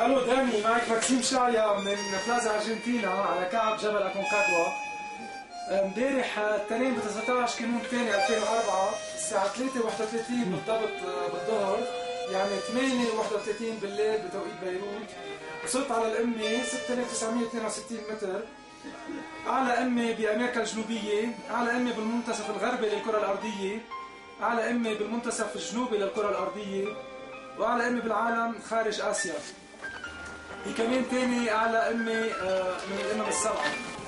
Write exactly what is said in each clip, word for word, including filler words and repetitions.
الو داني، معك ماكسيم شايا من بلازا ارجنتينا على كعب جبل اكونكاغوا. امبارح الاثنين ب تسعة عشر كانون الثاني ألفين وأربعة الساعة ثلاثة وواحد وثلاثين بالضبط بالظهر، يعني ثمانية وواحد وثلاثين بالليل بتوقيت بيروت. وصلت على القمة ستة آلاف وتسعمية واثنين وستين متر، أعلى قمة بأمريكا الجنوبية، أعلى قمة بالمنتصف الغربي للكرة الأرضية، أعلى قمة بالمنتصف الجنوبي للكرة الأرضية، وأعلى قمة بالعالم خارج آسيا. هي كمان تاني أعلى قمة من القمم السبعة.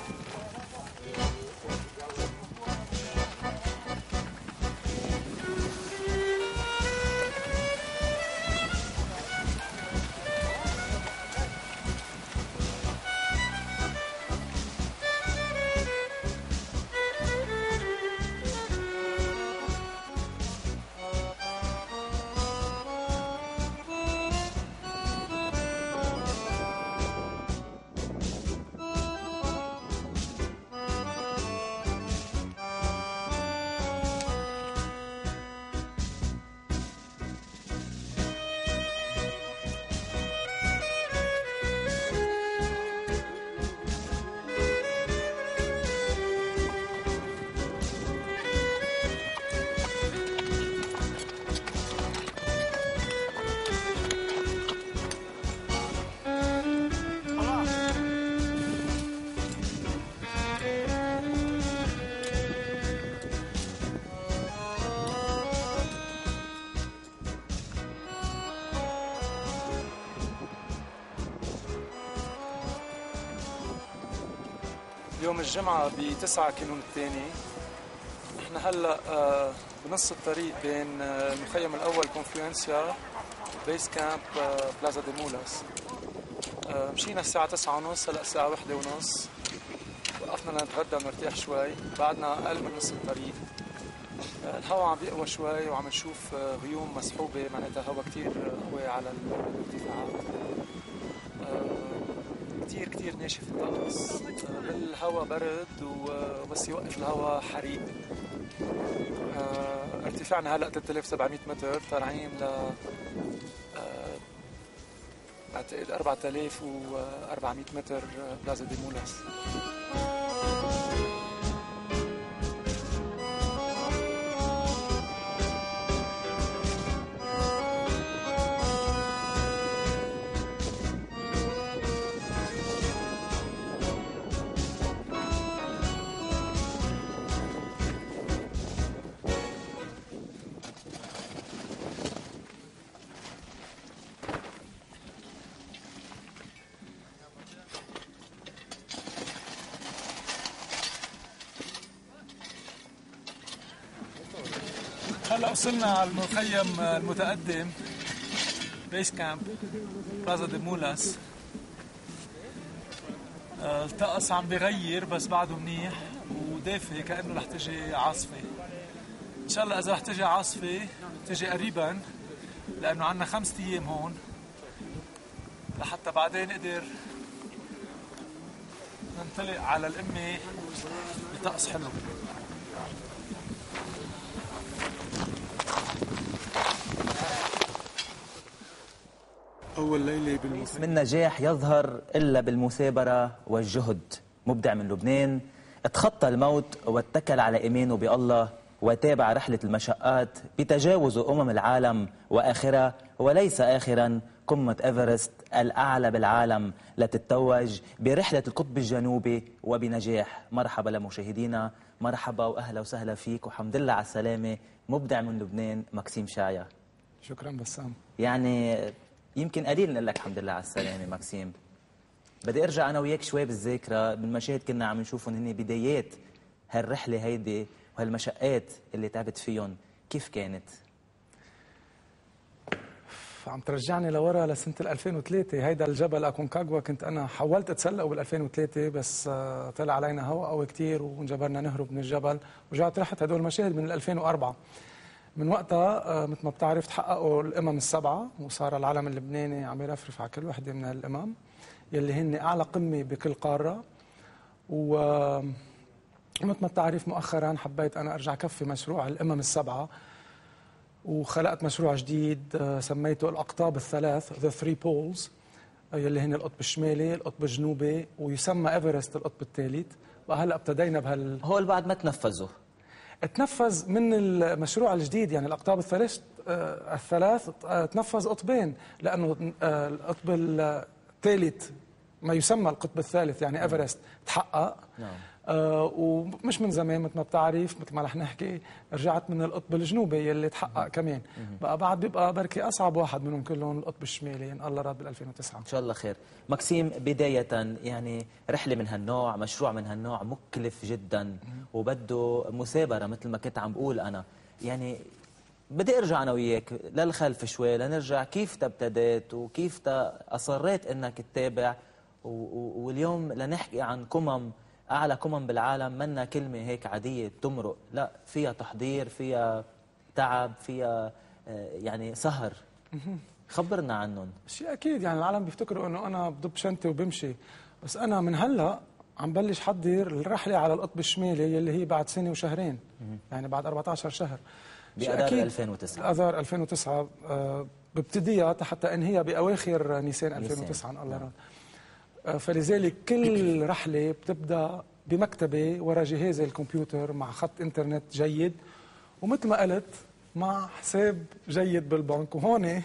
يوم الجمعة بتسعة كانون الثاني. احنا هلا آه بنص الطريق بين آه المخيم الاول كونفلونسيا بيس كامب آه بلازا دي مولاس. آه مشينا الساعة تسعة ونص، هلا الساعة واحدة ونص. وقفنا لنتغدى ونرتاح شوي، بعدنا أقل من نص الطريق. آه الهواء عم بيقوى شوي وعم نشوف آه غيوم مسحوبة، معناتها هواء كتير قوي على الارتفاعات. آه كتير كتير ناشف الطقس، بالهواء برد وبس يوقف الهواء حريق. اه ارتفاعنا هلا ثلاثة آلاف وسبعمية متر، طالعين ل اه بعتقد أربعة آلاف وأربعمية متر بلازا دي مولاس. هلا وصلنا على المخيم المتقدم بيس كامب بلازا دي مولاس. الطقس عم بغير بس بعده منيح ودافي، كأنه رح تجي عاصفة. إن شاء الله إذا رح تجي عاصفة تجي قريبا، لأنه عنا خمسة أيام هون لحتى بعدين نقدر ننطلق على القمة بطقس حلو. أول ليلة بالمخيم. من نجاح يظهر إلا بالمثابرة والجهد. مبدع من لبنان اتخطى الموت واتكل على إيمانه بالله وتابع رحلة المشقات بتجاوز أمم العالم وآخرها، وليس آخرا قمة إيفرست الأعلى بالعالم لتتوج برحلة القطب الجنوبي وبنجاح. مرحبا لمشاهدينا، مرحبا وأهلا وسهلا فيك وحمد لله على السلامة. مبدع من لبنان ماكسيم شايا. شكرا بسام. يعني يمكن قليل نقول لك الحمد لله على السلامة ماكسيم. بدي ارجع انا وياك شوي بالذاكرة، بالمشاهد كنا عم نشوفهم هن بدايات هالرحلة هيدي وهالمشقات اللي تعبت فيهم، كيف كانت؟ عم ترجعني لورا لسنة ألفين وثلاثة. هيدا الجبل اكونكاغوا كنت انا حاولت اتسلقه بال ألفين وثلاثة، بس طلع علينا هواء قوي كثير وانجبرنا نهرب من الجبل، ورجعت رحت هدول المشاهد من ألفين وأربعة. من وقتها مثل ما بتعرف تحققوا الامم السبعه، وصار العلم اللبناني عم يرفرف على كل وحده من هالامم يلي هن اعلى قمه بكل قاره. ومثل ما بتعرف مؤخرا حبيت انا ارجع كفي مشروع الامم السبعه، وخلقت مشروع جديد سميته الاقطاب الثلاث، The Three Poles. يلي هن القطب الشمالي، القطب الجنوبي، ويسمى ايفرست القطب الثالث. بقى هلا ابتدينا بهال هول بعد ما تنفذوا تنفذ من المشروع الجديد، يعني الاقطاب الثلاث الثلاث تنفذ قطبين، لانه القطب الثالث ما يسمى القطب الثالث يعني ايفرست تحقق. نعم. آه ومش من زمان مثل ما بتعرف، مثل ما رح نحكي رجعت من القطب الجنوبي يلي تحقق كمان. بقى بعد بيبقى بركي اصعب واحد منهم كلهم القطب الشمالي ان الله راد بال ألفين وتسعة. ان شاء الله خير. ماكسيم، بداية يعني رحلة من هالنوع، مشروع من هالنوع مكلف جدا وبده مثابرة مثل ما كنت عم بقول انا. يعني بدي ارجع انا وياك للخلف شوي لنرجع كيف ابتديت وكيف اصريت انك تتابع، واليوم لنحكي عن كمم، أعلى كمم بالعالم، منا كلمة هيك عادية بتمرق، لا فيها تحضير، فيها تعب، فيها يعني سهر. خبرنا عنهم. شيء أكيد، يعني العالم بيفتكروا إنه أنا بدب شنطة وبمشي، بس أنا من هلا عم بلش حضر الرحلة على القطب الشمالي يلي هي بعد سنة وشهرين، يعني بعد أربعة عشر شهر. بأذار ألفين وتسعة. بأذار ألفين وتسعة بابتديها حتى انهيها بأواخر نيسان ألفين وتسعة الله راد. فلذلك كل رحلة بتبدأ بمكتبة ورا جهاز الكمبيوتر مع خط انترنت جيد، ومثل ما قلت مع حساب جيد بالبنك. وهون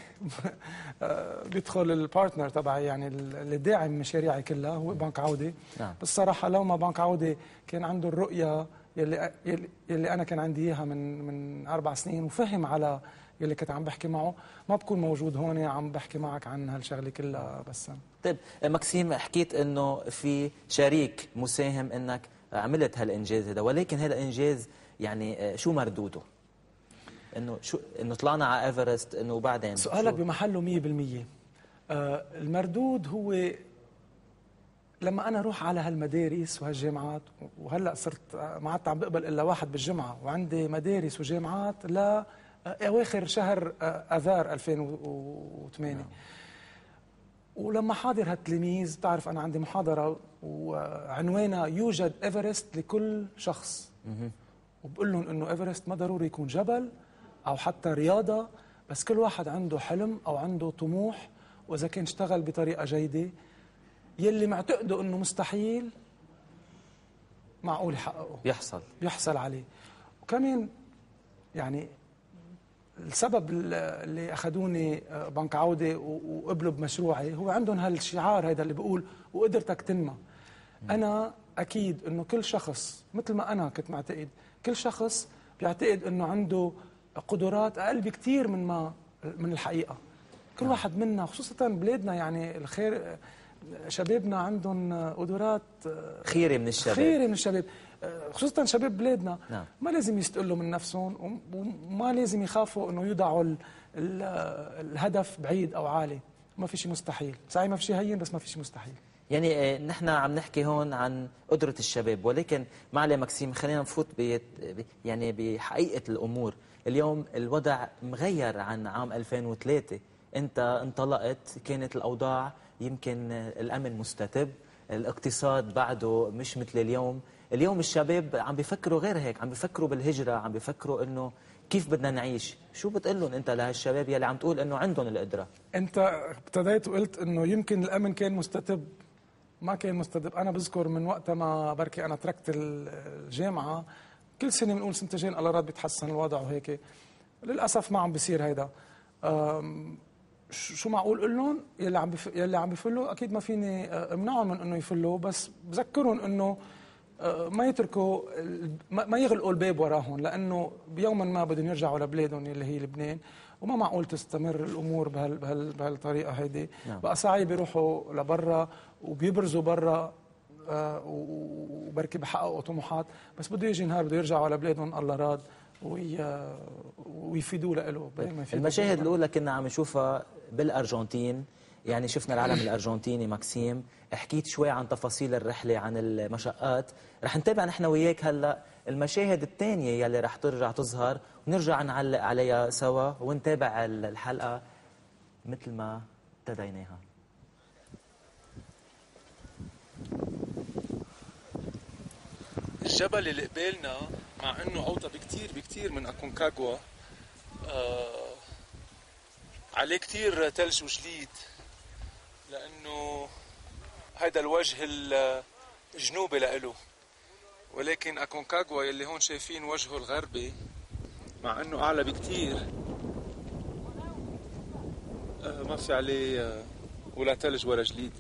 بيدخل البارتنر تبعي، يعني اللي داعم مشاريعي كلها، هو بنك عودة. نعم. بس الصراحة لو ما بنك عودة كان عنده الرؤية يلي يلي أنا كان عندي إياها من من أربع سنين، وفهم على يلي كنت عم بحكي معه، ما بكون موجود هون عم بحكي معك عن هالشغله كلها. بس طيب ماكسيم، حكيت انه في شريك مساهم انك عملت هالانجاز هذا، ولكن هذا الانجاز يعني شو مردوده؟ انه شو انه طلعنا على ايفرست، انه بعدين سؤالك بمحله مية بالمية. آه المردود هو لما انا اروح على هالمدارس وهالجامعات، وهلا صرت ما عدت عم بقبل الا واحد بالجمعه، وعندي مدارس وجامعات لا اواخر شهر اذار ألفين وثمانية. ولما حاضر هالتلاميذ، بتعرف انا عندي محاضره وعنوانها يوجد ايفرست لكل شخص، وبقول لهم انه ايفرست ما ضروري يكون جبل او حتى رياضه، بس كل واحد عنده حلم او عنده طموح، واذا كان اشتغل بطريقه جيده يلي معتقده انه مستحيل معقول يحققه، يحصل يحصل عليه. وكمان يعني السبب اللي اخذوني بنك عوده وقبلوا بمشروعي هو عندهم هالشعار هذا اللي بيقول وقدرتك تنمى. انا اكيد انه كل شخص مثل ما انا كنت معتقد، كل شخص بيعتقد انه عنده قدرات اقل بكثير من ما من الحقيقه. كل واحد منا خصوصا بلادنا، يعني الخير شبابنا عندهم قدرات خيره من الشباب، خيره من الشباب، خصوصا شباب بلادنا. نعم. ما لازم يستقلوا من نفسهم، وما لازم يخافوا انه يوضعوا ال ال الهدف بعيد او عالي. ما في شيء مستحيل، صحيح ما في شيء هين، بس ما في شيء مستحيل. يعني نحن عم نحكي هون عن قدرة الشباب، ولكن معلي ماكسيم خلينا نفوت بي يعني بحقيقة الأمور. اليوم الوضع مغير عن عام ألفين وثلاثة، أنت انطلقت كانت الأوضاع يمكن الأمن مستتب، الاقتصاد بعده مش مثل اليوم. اليوم الشباب عم بيفكروا غير هيك، عم بيفكروا بالهجرة، عم بيفكروا إنه كيف بدنا نعيش. شو بتقول لهم أنت لهالشباب يلي عم تقول إنه عندهم القدرة؟ أنت ابتديت وقلت إنه يمكن الأمن كان مستتب. ما كان مستتب. أنا بذكر من وقت ما بركي أنا تركت الجامعة، كل سنة بنقول سنتين الله راد بيتحسن الوضع وهيك. للأسف ما عم بيصير هيدا. شو معقول اقول لهم؟ يلي عم بف... يلي عم بيفلوا اكيد ما فيني امنعهم من انه يفلوا، بس بذكرهم انه ما يتركوا ما يغلقوا الباب وراهم، لانه بيوما ما بدهم يرجعوا لبلادهم اللي هي لبنان، وما معقول تستمر الامور بهال بهال بهالطريقه هيدي. نعم. بقى ساعي بيروحوا لبرا وبيبرزوا برا وبركي بحققوا طموحات، بس بده يجي نهار بده يرجعوا على بلادهم الله راد ويفيدوا له. المشاهد الاولى كنا عم نشوفها بالارجنتين، يعني شفنا العلم الارجنتيني. ماكسيم، حكيت شوي عن تفاصيل الرحله، عن المشقات. رح نتابع نحن وياك هلا المشاهد الثانيه يلي رح ترجع تظهر، ونرجع نعلق عليها سوا ونتابع الحلقه مثل ما ابتديناها. الجبل اللي قبالنا مع انه اوطى بكتير بكتير من اكونكاغوا، آه عليه كتير ثلج وجليد، لانه هيدا الوجه الجنوبي لإله، ولكن اكونكاغوا يلي هون شايفين وجهه الغربي مع انه اعلى بكتير آه ما في عليه آه ولا ثلج ولا جليد.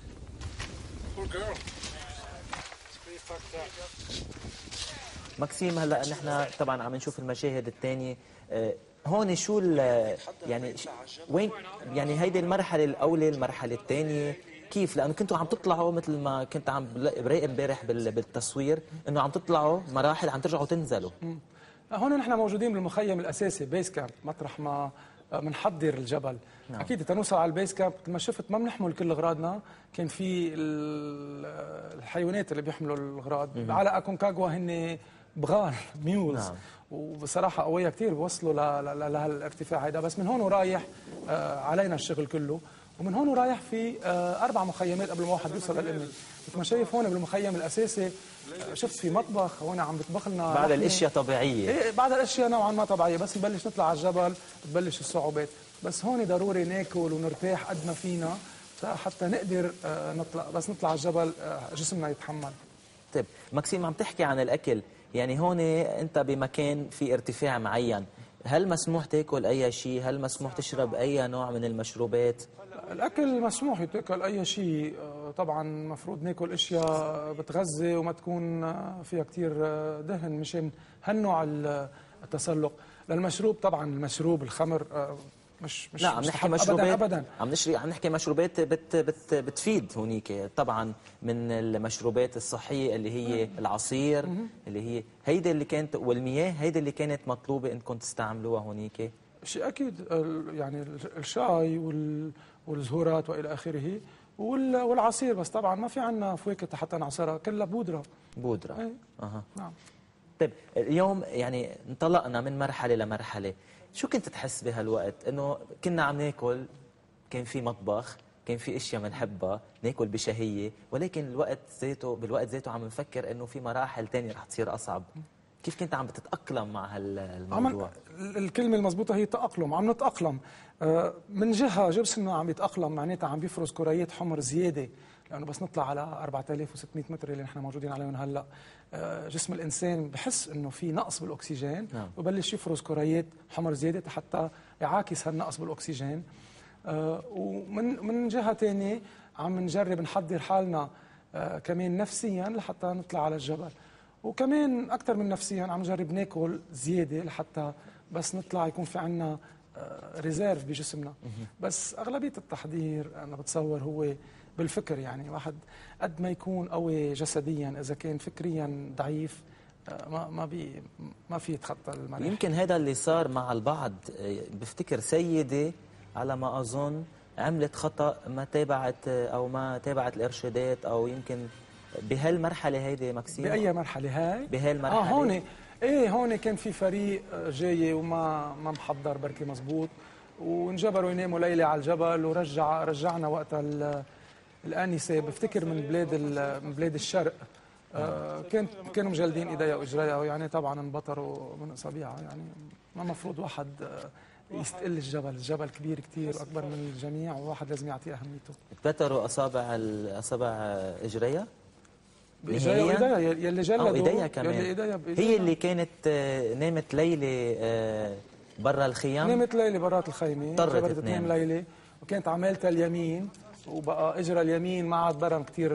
ماكسيم، هلا نحن طبعا عم نشوف المشاهد الثانيه، آه هون شو يعني وين يعني هيدي المرحله الاولى، المرحله الثانيه كيف؟ لانه كنتوا عم تطلعوا مثل ما كنت عم براقب امبارح بالتصوير انه عم تطلعوا مراحل عم ترجعوا تنزلوا. هون نحن موجودين بالمخيم الاساسي بيس كامب، مطرح ما بنحضر الجبل. نعم. اكيد تنوصل على البيس كامب مثل ما شفت ما بنحمل كل اغراضنا، كان في الحيوانات اللي بيحملوا الاغراض على اكونكاغوا هن بغال ميولز. نعم. وبصراحه قويه كثير بوصلوا لهالارتفاع هيدا، بس من هون ورايح علينا الشغل كله، ومن هون ورايح في اربع مخيمات قبل ما واحد يوصل للقمه. مثل ما شايف هون بالمخيم الاساسي شفت في مطبخ هون عم بيطبخ لنا بعد الاشياء طبيعيه. ايه بعد الاشياء نوعا ما طبيعيه، بس نبلش نطلع على الجبل بتبلش الصعوبات. بس هون ضروري ناكل ونرتاح قد ما فينا حتى نقدر نطلع، بس نطلع على الجبل جسمنا يتحمل. طيب ماكسيم، عم تحكي عن الاكل، يعني هون انت بمكان في ارتفاع معين، هل مسموح تاكل اي شيء؟ هل مسموح تشرب اي نوع من المشروبات؟ الاكل مسموح يتاكل اي شيء، طبعا المفروض ناكل اشياء بتغذي وما تكون فيها كثير دهن مشان هالنوع التسلق. للمشروب طبعا المشروب الخمر مش مش لا عم نحكي مشروبات أبداً, ابدا عم نشري عم نحكي مشروبات بت بت بتفيد هونيك طبعا، من المشروبات الصحيه اللي هي العصير اللي هي هيدي اللي كانت، والمياه هيدي اللي كانت مطلوبه انكم تستعملوها هونيك. شيء اكيد، يعني الشاي والزهورات والى اخره والعصير، بس طبعا ما في عندنا فواكه حتى نعصرها، كلها بودره. بودره. ايه. اها. نعم. طيب اليوم يعني انطلقنا من مرحله لمرحله، شو كنت تحس بهالوقت؟ انه كنا عم ناكل، كان في مطبخ، كان في اشياء بنحبها، ناكل بشهيه، ولكن الوقت ذاته بالوقت ذاته عم نفكر انه في مراحل ثانيه رح تصير اصعب. كيف كنت عم بتتاقلم مع هالموضوع؟ الكلمه المضبوطه هي تاقلم، عم نتاقلم. من جهه جسمنا عم يتاقلم، معناتها عم بيفرز كريات حمر زياده، لانه بس نطلع على أربعة آلاف وستمئة متر اللي نحن موجودين عليهم هلا، جسم الانسان بحس انه في نقص بالاكسجين. نعم. وبلش يفرز كريات حمر زياده حتى يعاكس هالنقص بالاكسجين. ومن من جهه ثانيه عم نجرب نحضر حالنا كمان نفسيا لحتى نطلع على الجبل، وكمان اكثر من نفسيا عم نجرب ناكل زياده لحتى بس نطلع يكون في عنا ريزيرف بجسمنا. بس اغلبيه التحضير انا بتصور هو بالفكر، يعني واحد قد ما يكون قوي جسديا اذا كان فكريا ضعيف ما ما بي ما في يتخطى المراحل. يمكن هذا اللي صار مع البعض. بفتكر سيده على ما اظن عملت خطا، ما تابعت او ما تابعت الارشادات، او يمكن بهالمرحله هيدي ماكسيم. باي مرحله هاي؟ بهالمرحله اه هون ايه هون كان في فريق جاي وما ما محضر بركي مزبوط، وانجبروا يناموا ليله على الجبل، ورجع رجعنا وقتها الانسه بفتكر من بلاد من بلاد الشرق. آه كانت كانوا مجلدين ايديها واجريها، يعني طبعا انبطروا من اصابعها. يعني ما المفروض واحد يستقل الجبل، الجبل كبير كثير واكبر من الجميع، وواحد لازم يعطيه اهميته. اتبتروا اصابع اصابع اجريها؟ بايديها وايديها يلي جلدوا. ايديها كمان. إيديها هي اللي كانت نامت ليله برا الخيام. نامت ليله برات الخيمه، اضطرت تنام ليله، وكانت عمالتها اليمين، وبقى اجرى اليمين ما عاد برم كثير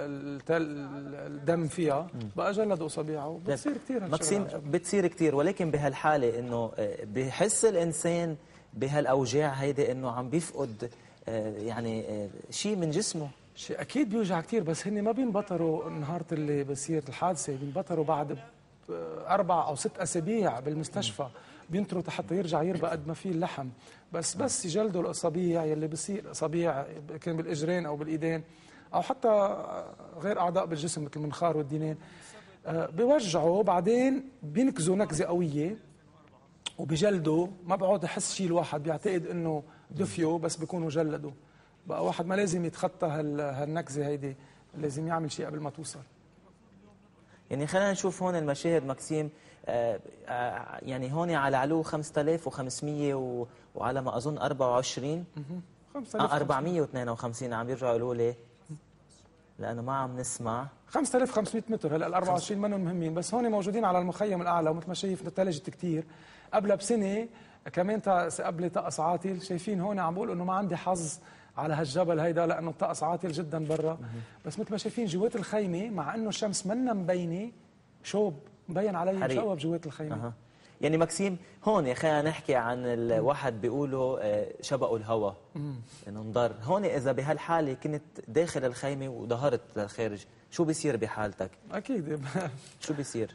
الدم فيها، بقى جلدوا اصابعها، وبتصير كثير ماكسيم، بتصير كثير. ولكن بهالحاله انه بحس الانسان بهالاوجاع هيدي انه عم بيفقد يعني شيء من جسمه. شيء اكيد بيوجع كثير، بس هن ما بينبطروا نهار اللي بصير الحادثه، بينبطروا بعد اربع او ست اسابيع بالمستشفى، بينطروا حتى يرجع يربى قد ما فيه اللحم. بس بس يجلدوا الاصابيع يلي بصير اصابيع كان بالاجرين او بالايدين او حتى غير اعضاء بالجسم مثل المنخار والدينين، بيوجعوا، بعدين بينكزوا نكزه قويه وبيجلدوا، ما بقعد يحس شيء الواحد، بيعتقد انه دفيوا بس بيكونوا جلدوا. بقى واحد ما لازم يتخطى هالنكزه هيدي، لازم يعمل شيء قبل ما توصل. يعني خلينا نشوف هون المشاهد ماكسيم. آآ آآ يعني هون على علو خمسة آلاف وخمسمئة وعلى ما اظن أربعة وعشرين خمسة آلاف أربعمية واثنين وخمسين عم يرجعوا يقولوا لي لانه ما عم نسمع. خمسة آلاف وخمسمئة متر. هلا ال أربعة وعشرين منهم مهمين، بس هون موجودين على المخيم الاعلى، ومثل ما شايف ثلجت كثير. قبلها بسنه كمان قبل طقس عاطل، شايفين هون عم بقول انه ما عندي حظ على هالجبل هيدا لانه الطقس عاطل جدا برا، بس مثل ما شايفين جوات الخيمه مع انه الشمس منا مبينه شوب مبين علي شوب جوات الخيمه. أه. يعني ماكسيم هون خلينا نحكي عن الواحد بيقولوا شبقوا الهواء انه انضر. هون اذا بهالحاله كنت داخل الخيمه وظهرت للخارج شو بيصير بحالتك؟ اكيد شو بيصير؟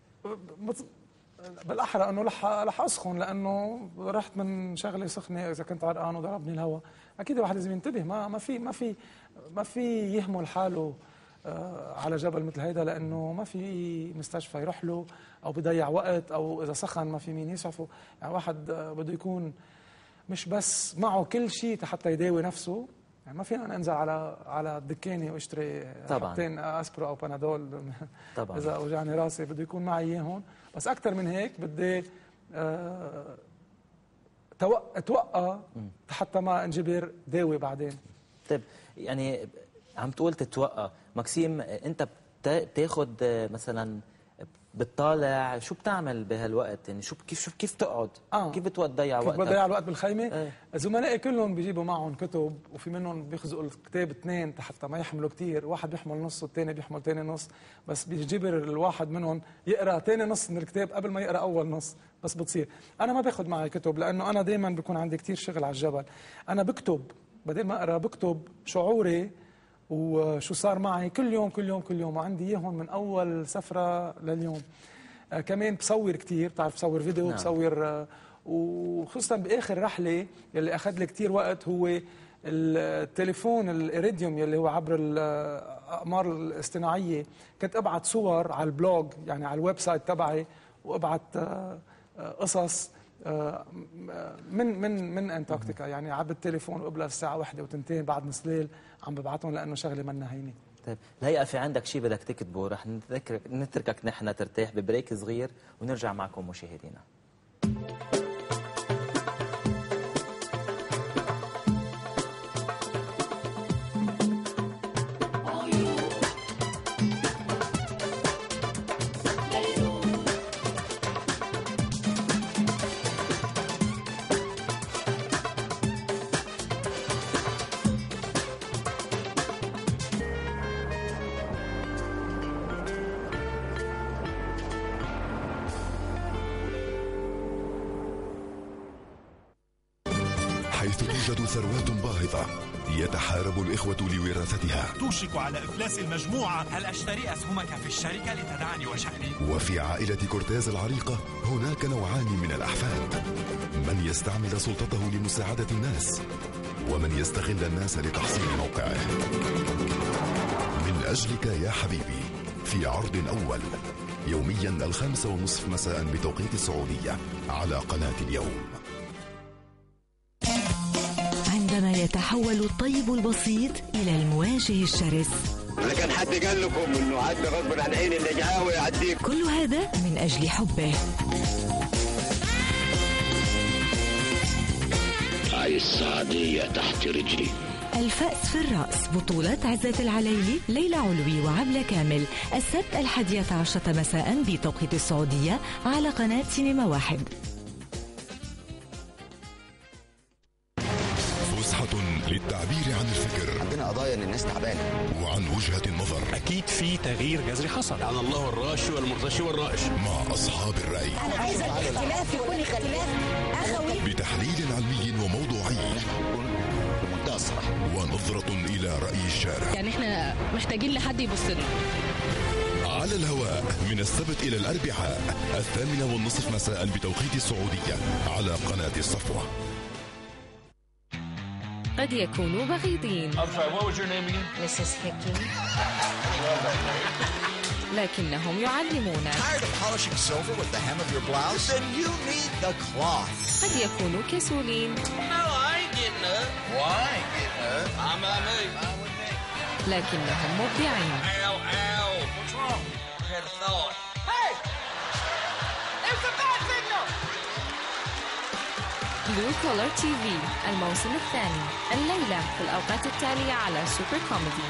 بالاحرى انه رح رح اسخن، لانه رحت من شغله سخنه اذا كنت عرقان وضربني الهواء. اكيد الواحد لازم ينتبه، ما ما في ما في ما في يهمل حاله على جبل مثل هيدا، لانه ما في مستشفى يروح له او بيضيع وقت، او اذا سخن ما في مين يسعفه. يعني واحد بده يكون مش بس معه كل شيء حتى يداوي نفسه. يعني ما فينا انزل على على الدكانه واشتري حبتين اسبرو او بنادول طبعا اذا اوجعني راسي، بده يكون معي اياهم. بس اكثر من هيك بدي أه اتوقع حتى ما انجبر داوي بعدين. طيب يعني عم تقول تتوقع، ماكسيم انت بتاخذ مثلا بتطالع شو بتعمل بهالوقت؟ يعني شو كيف شو كيف تقعد؟ آه. كيف بتضيع وقتك؟ كيف بضيع الوقت بالخيمه؟ ايه؟ زملائي كلهم بيجيبوا معهم كتب، وفي منهم بيخزقوا الكتاب اثنين حتى ما يحملوا كثير، واحد بيحمل نص والثاني بيحمل ثاني نص، بس بيجبر الواحد منهم يقرا ثاني نص من الكتاب قبل ما يقرا اول نص، بس بتصير. انا ما باخذ معي كتب لانه انا دائما بيكون عندي كثير شغل على الجبل. انا بكتب بدل ما اقرا، بكتب شعوري وشو صار معي كل يوم كل يوم كل يوم، وعندي اياهم من اول سفره لليوم. آه كمان بصور كثير، بتعرف بصور فيديو. نعم. بصور آه وخصوصا باخر رحله يلي اخذ لي كثير وقت هو التليفون الإيريديوم يلي هو عبر الاقمار الاصطناعيه. كنت ابعت صور على البلوج، يعني على الويب سايت تبعي، وابعت آه قصص آه من من من انتاركتيكا، يعني عبر التليفون، وقبلها الساعه واحدة وتنتين بعد نص ليل عم ببعتهم لانه شغله منا هينه. طيب الهيئة في عندك شيء بدك تكتبه، رح نتركك نتركك نحن ترتاح ببريك صغير ونرجع معكم مشاهدينا. حيث توجد ثروات باهظة يتحارب الإخوة لوراثتها. توشك على إفلاس المجموعة. هل أشتري أسهمك في الشركة لتدعني وشأني؟ وفي عائلة كورتيز العريقة هناك نوعان من الأحفاد، من يستعمل سلطته لمساعدة الناس، ومن يستغل الناس لتحصيل موقعه. من أجلك يا حبيبي في عرض أول يوميا الخامسة ونصف مساء بتوقيت السعودية على قناة اليوم. عندما يتحول الطيب البسيط إلى المواجه الشرس. لكن حد قال لكم إنه عاد غصب عن عين اللي جاوي يعديك. كل هذا من أجل حبه. هاي السعودية تحت رجلي. الفأس في الرأس، بطولة عزت العليلي، ليلى علوي وعبلة كامل، السبت الحادية عشرة مساء بتوقيت السعودية على قناة سينما واحد. للتعبير عن الفكر. عندنا قضايا ان الناس تعبانه وعن وجهة النظر. اكيد في تغيير جذري حصل. على الله الراشي والمرتشي والرائش. مع اصحاب الرأي. انا عايزه الاختلاف يكون اختلاف اخوي بتحليل علمي وموضوعي بمنتهى الصراحه ونظرة الى رأي الشارع. يعني احنا محتاجين لحد يبص لنا. على الهواء من السبت الى الاربعاء الثامنة والنصف مساء بتوقيت السعودية على قناة الصفوة. قد يكونوا بغيضين. لكنهم يعلمون. قد يكونوا كسولين. لكنهم مبدعين. بلو كولر تي في الموسم الثاني الليلة في الأوقات التالية على سوبر كوميدي.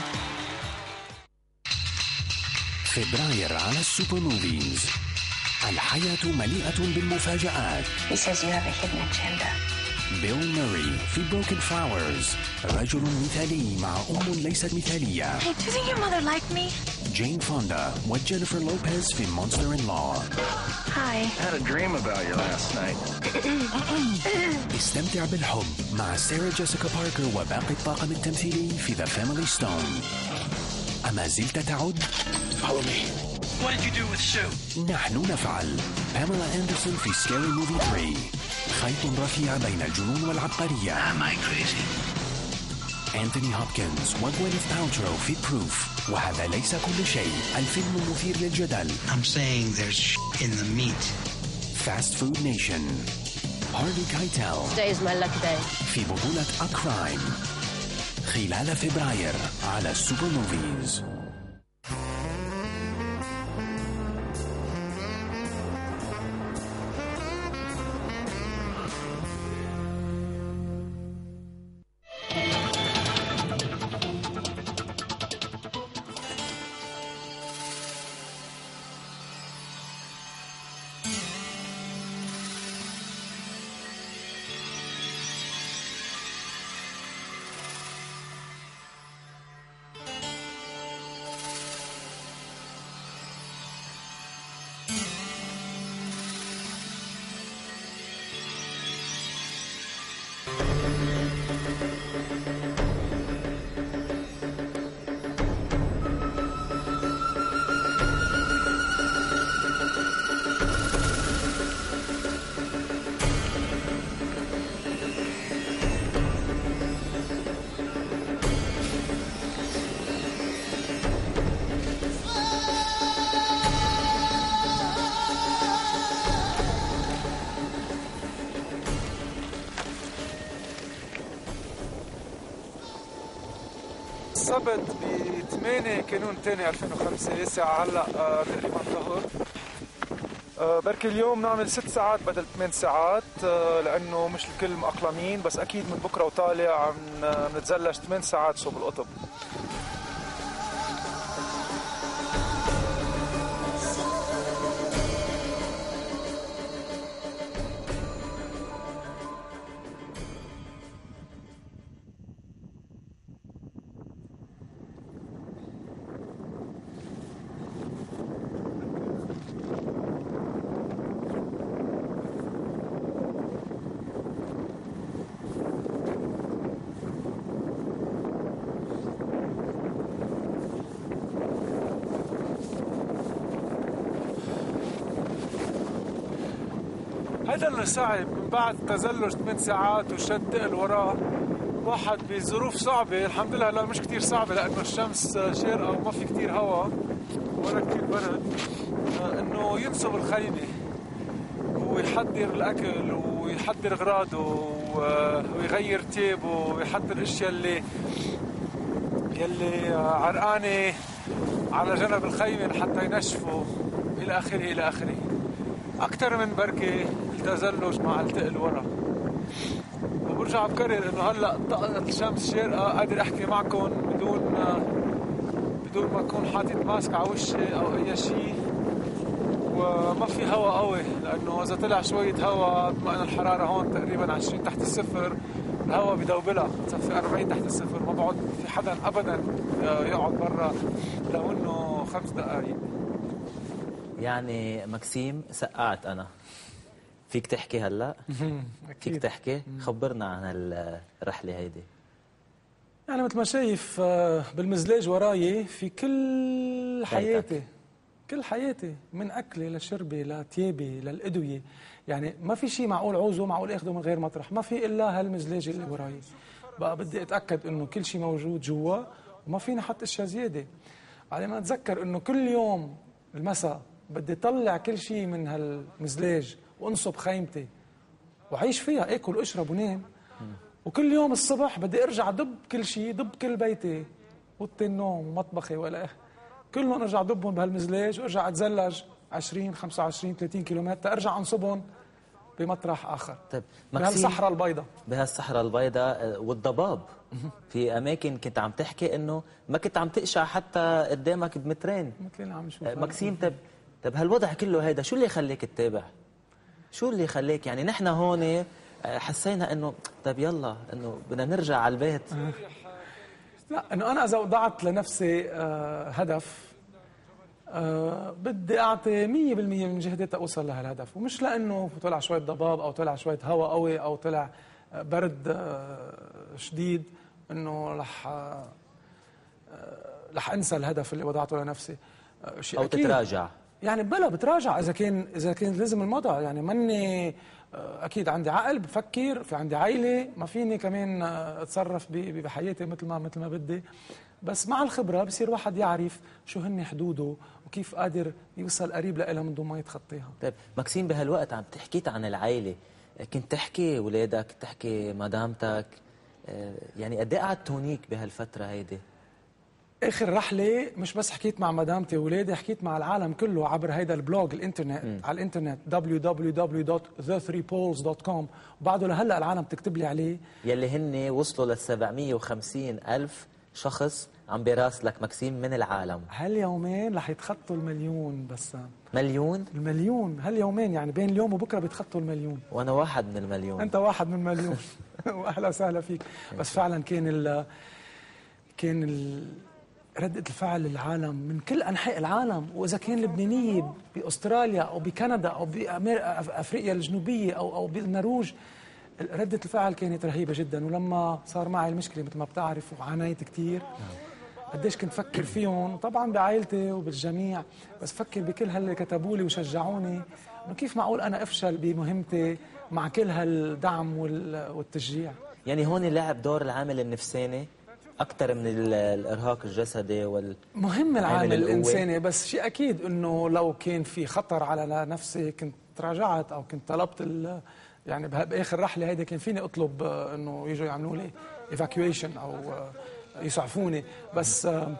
فبراير على السوبر موفيز. الحياة مليئة بالمفاجآت. He says you have a hidden agenda. بيل موري في بروكن فلاورز، رجل مثالي مع أم ليست مثالية. Hey, do you think your mother liked me? جين فوندا وجينيفر لوبيز في مونستر إن لو. Hi. I had a dream about you last night. استمتع بالحب مع سارة جيسيكا باركر وباقي الطاقم التمثيلي في ذا فاميلي ستون. أما زلت تعد؟ Follow me. What did you do with Sue? نحن نفعل. باميلا أندرسون في سكاري موفي ثلاثة. خيط رفيع بين الجنون والعبقرية. Am I crazy? أنتوني هوبكنز وغوينيث بالترو في بروف. وهذا ليس كل شيء، الفيلم المثير للجدل. I'm saying there's shit in the meat. فاست فود نيشن. هارفي كايتل. Today is my lucky day. في بطولة أكرايم. خلال فبراير على السوبر موفيز. السبت ب ثمانية كانون ثاني ألفين وخمسة ساعة هلا آه تقريبا ظهر. آه بركي اليوم نعمل ست ساعات بدل ثمان ساعات آه لأنه مش الكل مأقلمين، بس أكيد من بكرة وطالع عم نتزلج ثمان ساعات صوب القطب. هذا اللي صعب من بعد تزلج ثمان ساعات وشد تقل وراه واحد بظروف صعبة. الحمد لله هلا مش كتير صعبة لأنه الشمس شارقة وما في كتير هواء ولا كتير برد، إنه ينصب الخيمة ويحضر الأكل ويحضر أغراضه ويغير تيابه ويحضر الأشياء اللي يلي عرقانة على جنب الخيمة لحتى ينشفوا إلى آخره إلى آخره. أكثر من بركة التزلج مع التقل ورا. وبرجع بكرر إنه هلا طاقة الشمس شارقة قادر أحكي معكم بدون بدون ما أكون حاطط ماسك على وشي أو أي شيء، وما في هواء قوي لأنه إذا طلع شوية هواء بما إن الحرارة هون تقريبا عشرين تحت الصفر الهواء بدوبلها بتصفي أربعين تحت الصفر. ما بقعد في حدا أبدا يقعد برا لو إنه خمس دقائق. يعني ماكسيم سقعت أنا، فيك تحكي هلا؟ فيك تحكي؟ خبرنا عن الرحلة هيدي. يعني مثل ما شايف بالمزلاج وراي في كل حياتي، كل حياتي من أكلي لشربي لتيابي للأدوية. يعني ما في شيء معقول عوزه معقول اخذه من غير مطرح، ما في إلا هالمزلاج اللي وراي. بقى بدي أتأكد إنه كل شيء موجود جوا وما فينا حط أشياء زيادة. على ما أتذكر إنه كل يوم المساء بدي طلع كل شيء من هالمزلاج وانصب خيمتي وعيش فيها، اكل واشرب ونام. وكل يوم الصبح بدي ارجع دب كل شيء، دب كل بيتي، اوضتي النوم ومطبخي والى اخره، كلهم ارجع دبهم بهالمزلاج وارجع اتزلج عشرين خمسة وعشرين ثلاثين كيلومتر ارجع انصبهم بمطرح اخر. طيب بهالصحراء البيضاء بهالصحراء البيضاء والضباب. في اماكن كنت عم تحكي انه ما كنت عم تقشع حتى قدامك بمترين. مثل عم نشوف ماكسيم، طب طب هالوضع كله هيدا شو اللي يخليك تتابع؟ شو اللي يخليك يعني نحن هون حسينا انه طيب يلا انه بدنا نرجع على البيت؟ لا، انه انا اذا وضعت لنفسي آه هدف آه بدي اعطي مية بالمية من جهدي توصل لهالهدف، ومش لانه طلع شويه ضباب او طلع شويه هواء قوي او طلع برد آه شديد انه رح آه رح انسى الهدف اللي وضعته لنفسي. آه شيء او أكيد. تتراجع يعني بلا بتراجع اذا كان اذا كان لازم المضى، يعني ماني اكيد عندي عقل بفكر، في عندي عائله، ما فيني كمان اتصرف بحياتي مثل ما مثل ما بدي، بس مع الخبره بصير واحد يعرف شو هن حدوده وكيف قادر يوصل قريب لها من دون ما يتخطيها. طيب ماكسيم، بهالوقت عم تحكيت عن العائله، كنت تحكي اولادك، تحكي مدامتك، يعني قد ايه قعدت هونيك بهالفتره هيدي؟ اخر رحله مش بس حكيت مع مدامتي واولادي، حكيت مع العالم كله عبر هيدا البلوج الانترنت م. على الانترنت دبليو دبليو دبليو دوت ذا ثري بولز دوت كوم، وبعده لهلا العالم بتكتب لي عليه، يلي هن وصلوا ل سبعمية وخمسين ألف شخص عم بيراسلك ماكسيم من العالم. هاليومين رح يتخطوا المليون. بس مليون؟ المليون هاليومين، يعني بين اليوم وبكره بيتخطوا المليون. وانا واحد من المليون. انت واحد من المليون. واهلا وسهلا فيك. بس فعلا كان ال كان ال ردة الفعل العالم من كل أنحاء العالم، وإذا كان لبنانية بأستراليا أو بكندا أو بأفريقيا الجنوبية أو أو بالنرويج، ردة الفعل كانت رهيبة جدا. ولما صار معي المشكلة مثل ما بتعرف وعانيت كثير، قديش كنت فكر فيهم، وطبعا بعائلتي وبالجميع، بس فكر بكل هاللي كتبوا لي وشجعوني، إنه كيف معقول أنا أفشل بمهمتي مع كل هالدعم والتشجيع. يعني هون لعب دور العامل النفساني أكثر من الإرهاق الجسدي وال مهم العامل الإنساني، بس شيء أكيد إنه لو كان في خطر على نفسي كنت تراجعت أو كنت طلبت ال يعني بآخر رحلة هيدا كان فيني أطلب إنه يجوا يعملوا لي evacuation أو يسعفوني، بس آآ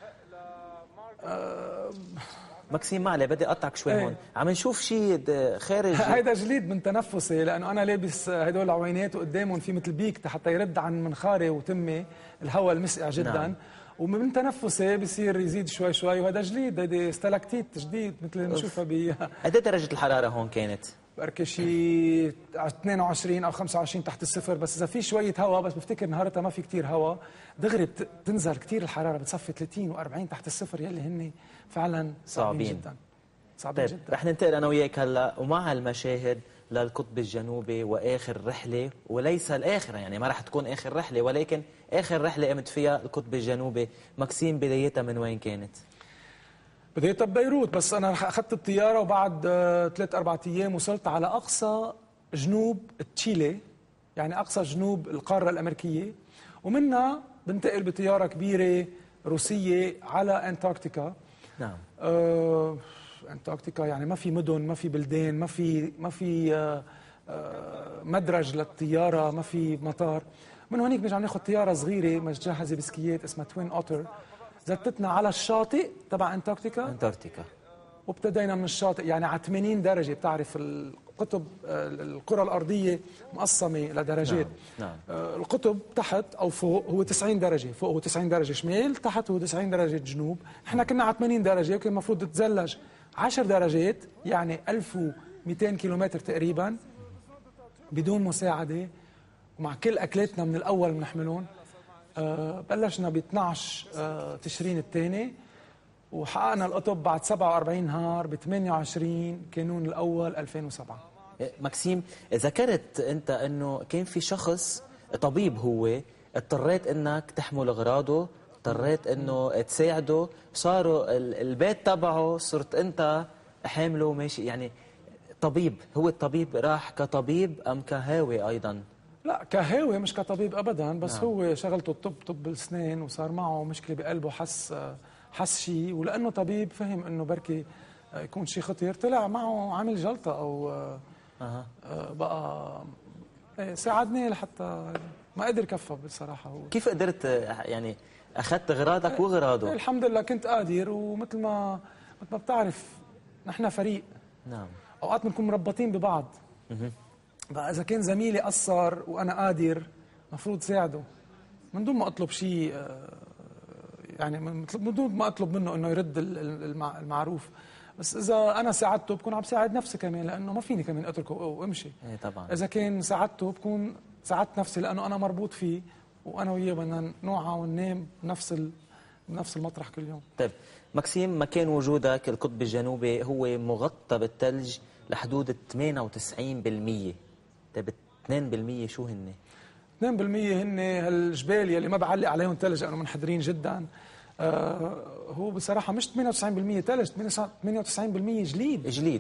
آآ ماكسيم معلي بدي أقطعك شوي ايه. هون، عم نشوف شيء خارج. هيدا جليد من تنفسي، لأنه أنا لابس هدول العوينات وقدامهم في مثل بيك حتى يرد عن منخاري وتمي الهواء المسقع جدا. نعم. ومن تنفسي بصير يزيد شوي شوي، وهذا جليد، هيدي ستالاكتيت جديد مثل اللي بنشوفها ب قد ايه درجة الحرارة هون كانت؟ بركي شيء اثنين وعشرين أو خمسة وعشرين تحت الصفر، بس إذا في شوية هواء، بس بفتكر نهارتها ما في كتير هواء، دغري بتنزل كتير الحرارة، بتصفي ثلاثين وأربعين تحت الصفر، يلي هن فعلا صعبين, صعبين. جدا صعبين طيب جدا. رح ننتقل أنا وياك هلا ومع المشاهد للقطب الجنوبي وآخر رحلة، وليس الآخرة، يعني ما رح تكون آخر رحلة، ولكن آخر رحلة قمت فيها القطب الجنوبي. ماكسيم، بدايتها من وين كانت؟ بدايتها ببيروت، بس أنا أخذت الطيارة وبعد ثلاث أربعة أيام وصلت على أقصى جنوب تشيلي، يعني أقصى جنوب القارة الأمريكية، ومنها بنتقل بطيارة كبيرة روسية على أنتاركتيكا. نعم. أه أنتاركتيكا يعني ما في مدن، ما في بلدان، ما في ما في أه أه مدرج للطيارة، ما في مطار. من هونيك بنجي عم ناخذ طيارة صغيرة مجهزة بسكيات اسمها توين أوتر، زتتنا على الشاطئ تبع أنتاركتيكا. أنتاركتيكا. وابتدينا من الشاطئ، يعني على ثمانين درجة، بتعرف القطب الكرة الأرضية مقسمة لدرجات. نعم. نعم. القطب تحت أو فوق هو تسعين درجة، فوق هو تسعين درجة شمال، تحت هو تسعين درجة جنوب. احنا كنا على ثمانين درجة وكان المفروض تتزلج عشر درجات، يعني ألف ومئتين كيلومتر تقريبا بدون مساعدة، ومع كل أكلاتنا من الأول بنحملهم. أه بلشنا ب اثنعش أه تشرين الثاني، وحققنا القطب بعد سبعة وأربعين نهار ب ثمانية وعشرين كانون الأول ألفين وسبعة. ماكسيم، ذكرت أنت أنه كان في شخص طبيب، هو اضطريت أنك تحمل أغراضه، اضطريت أنه تساعده، صاروا البيت تبعه صرت أنت حامله وماشي، يعني طبيب، هو الطبيب راح كطبيب أم كهاوي أيضا؟ لا، كهاوي مش كطبيب أبدا، بس نعم. هو شغلته الطب، طب الأسنان، وصار معه مشكلة بقلبه، حس حس شيء، ولأنه طبيب فهم إنه بركي يكون شيء خطير، طلع معه عامل جلطة أو أه. بقى ساعدني لحتى ما قدر كفى بصراحة. هو كيف قدرت يعني أخذت غراضك وغراضه؟ الحمد لله كنت قادر، ومثل ما مثل ما بتعرف نحن فريق. نعم. أوقات بنكون مربطين ببعض. فاذا كان زميلي قصر وانا قادر المفروض ساعده من دون ما اطلب شيء، يعني من دون ما اطلب منه انه يرد المعروف. بس اذا انا ساعدته بكون عم ساعد نفسي كمان، لانه ما فيني كمان اتركه وامشي. ايه طبعا. اذا كان ساعدته بكون ساعدت نفسي، لانه انا مربوط فيه وانا وياه بدنا نوعى وننام بنفس بنفس المطرح كل يوم. طيب ماكسيم، مكان وجودك القطب الجنوبي هو مغطى بالثلج لحدود ثمانية وتسعين بالمئة. طيب اثنين بالمئة شو هن؟ اثنين بالمئة هن هالجبال يلي ما بعلق عليهم ثلج لانه منحدرين جدا. آه هو بصراحه مش ثمانية وتسعين بالمئة ثلج، ثمانية وتسعين بالمئة جليد. جليد.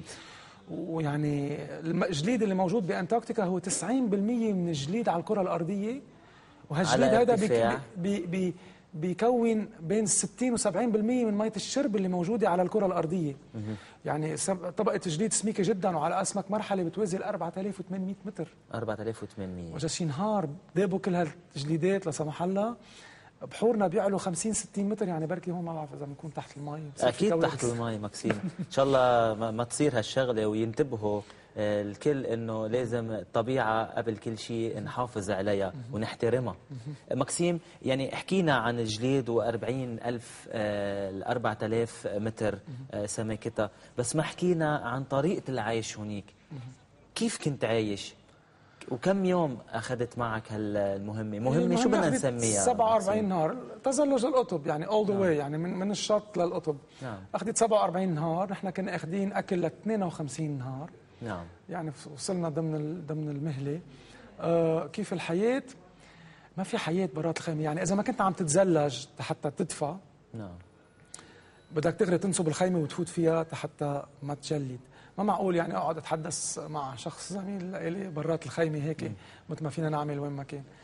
ويعني الجليد اللي موجود بانتاركتيكا هو تسعين بالمئة من الجليد على الكره الارضيه، وهالجليد هذا بي بي بي بيكون بين ستين وسبعين بالمئة من ميه الشرب اللي موجوده على الكره الارضيه. يعني طبقه جليد سميكه جدا، وعلى اسمك مرحله بتوازي ال أربعة آلاف وثمانمئة متر. أربعة آلاف وثمانمئة. وجا شي نهار دابوا كل هالجليدات لا سمح الله، بحورنا بيعلوا خمسين ستين متر، يعني بركي هون ما بعرف اذا بنكون تحت المي. اكيد تحت المي ماكسيم. ان شاء الله ما, ما تصير هالشغله، وينتبهوا الكل انه لازم الطبيعه قبل كل شيء نحافظ عليها ونحترمها. ماكسيم، يعني حكينا عن الجليد وأربعين ألف ل أربعة آلاف متر سماكتها، بس ما حكينا عن طريقه العيش هونيك. كيف كنت عايش؟ وكم يوم اخذت معك هالمهمه؟ مهمه شو بدنا نسميها؟ سبعة وأربعين نهار تزلج القطب، يعني اول ذا واي، يعني من من الشط للقطب. نعم. اخذت سبعة وأربعين نهار، نحن كنا اخذين اكل ل اثنين وخمسين نهار. نعم. يعني وصلنا ضمن ضمن المهله. آه كيف الحياه؟ ما في حياه برات الخيمه، يعني اذا ما كنت عم تتزلج حتى تدفى. نعم. بدك تغري تنصب الخيمه وتفوت فيها حتى ما تجلد. ما معقول يعني اقعد اتحدث مع شخص زميل لي برات الخيمه هيك مثل ما فينا نعمل وين ما كان.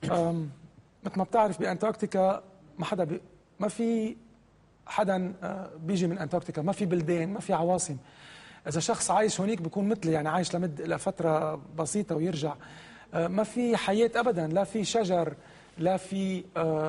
مثل ما بتعرف بانتاركتيكا ما حدا بي ما في حدا بيجي من انتاركتيكا، ما في بلدان، ما في عواصم. اذا شخص عايش هونيك بيكون مثلي، يعني عايش لمد لفتره بسيطه ويرجع. ما في حياه ابدا، لا في شجر، لا في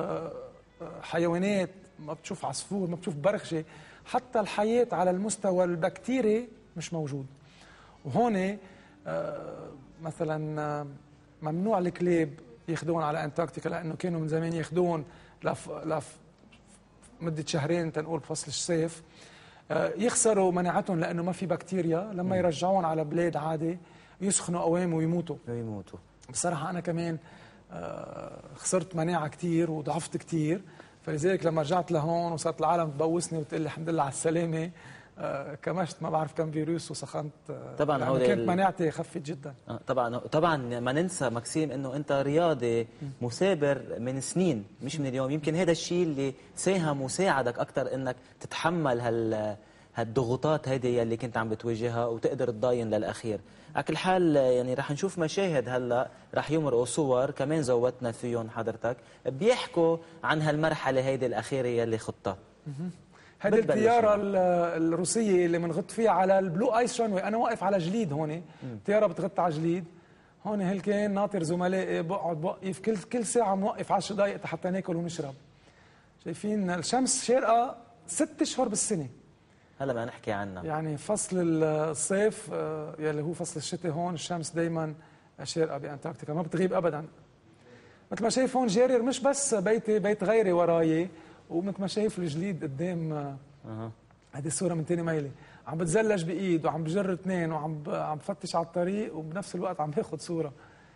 حيوانات، ما بتشوف عصفور، ما بتشوف برخشه، حتى الحياه على المستوى البكتيري مش موجود. وهون آه مثلا آه ممنوع الكلاب ياخذون على انتاركتيكا، لانه كانوا من زمان ياخذون لف لف مده شهرين تنقول بفصل الصيف، آه يخسروا مناعتهم لانه ما في بكتيريا. لما يرجعون على بلاد عادي يسخنوا قوام ويموتوا. ويموتوا. بصراحه انا كمان آه خسرت مناعه كثير وضعفت كثير، فلذلك لما رجعت لهون وصارت العالم تبوسني وتقول لي الحمد لله على السلامه، آه كمشت ما بعرف كم فيروس وسخنت. آه طبعا يعني كانت ال... مناعتي خفت جدا. آه طبعا طبعا ما ننسى ماكسيم انه انت رياضي مثابر من سنين، مش من اليوم. يمكن هذا الشيء اللي ساهم وساعدك اكثر انك تتحمل هال هالضغوطات هذه اللي كنت عم بتواجهها وتقدر تضاين للاخير. على كل حال يعني رح نشوف مشاهد هلا رح يمرقوا صور كمان زودتنا فيهم حضرتك بيحكوا عن هالمرحله هيدي الاخيره اللي خضتها. هذه الطياره الروسيه اللي بنغط فيها على البلو ايس رانوي، انا واقف على جليد هون، الطياره بتغط على جليد هون. هلكين ناطر زملائي، بقعد بوقف كل كل ساعه بنوقف عشر دقائق حتى ناكل ونشرب. شايفين الشمس شارقه ست اشهر بالسنه. هلا ما نحكي عنها، يعني فصل الصيف يلي هو فصل الشتاء هون الشمس دائما شارقه بانتاركتيكا، ما بتغيب ابدا. مثل ما شايف هون جارير، مش بس بيتي، بيت غيري وراي، ومثل ما شايف الجليد قدام. اها هذه الصوره من تاني ميلي، عم بتزلج بايد وعم بجر اثنين وعم عم بفتش على الطريق وبنفس الوقت عم باخذ صوره.